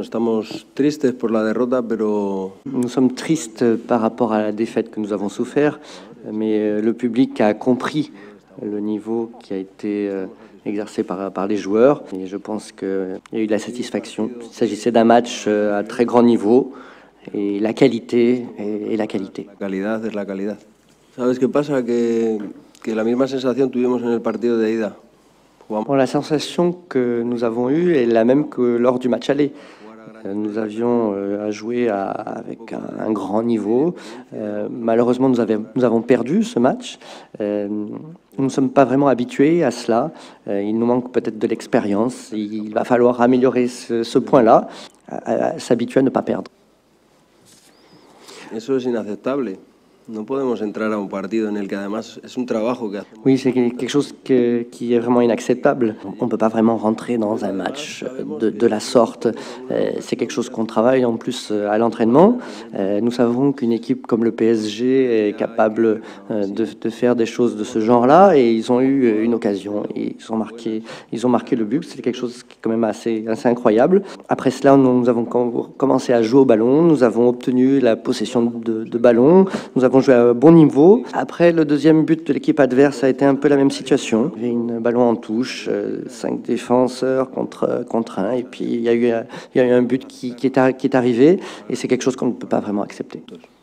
estamos tristes por la derrota, pero... Nous sommes tristes par rapport à la défaite que nous avons souffert, mais le public a compris le niveau qui a été exercé par les joueurs. Et je pense qu'il y a eu de la satisfaction. Il s'agissait d'un match à très grand niveau, et la qualité est la qualité. La calidad es la calidad. ¿Sabes qué pasa? Que la misma sensación tuvimos en el partido de ida. Bon, la sensation que nous avons eue est la même que lors du match aller. Nous avions à jouer avec un grand niveau. Malheureusement, nous avons perdu ce match. Nous ne sommes pas vraiment habitués à cela. Il nous manque peut-être de l'expérience. Il va falloir améliorer ce point-là, s'habituer à ne pas perdre. Eso es inaceptable. No podemos entrar a un partido en el que además es un trabajo que hacemos. Oui, c'est quelque chose qui est vraiment inacceptable. On ne peut pas vraiment rentrer dans un match de la sorte. C'est quelque chose qu'on travaille en plus à l'entraînement. Nous savons qu'une équipe comme le PSG est capable de faire des choses de ce genre-là, et ils ont eu une occasion. Et ils ont marqué le but. C'est quelque chose qui est quand même assez incroyable. Après cela, nous avons commencé à jouer au ballon. Nous avons obtenu la possession de ballon. Nous avons joué à un bon niveau. Après, le deuxième but de l'équipe adverse a été un peu la même situation. Il y avait un ballon en touche, 5 défenseurs contre 1, et puis il y a eu un but qui est arrivé, et c'est quelque chose qu'on ne peut pas vraiment accepter.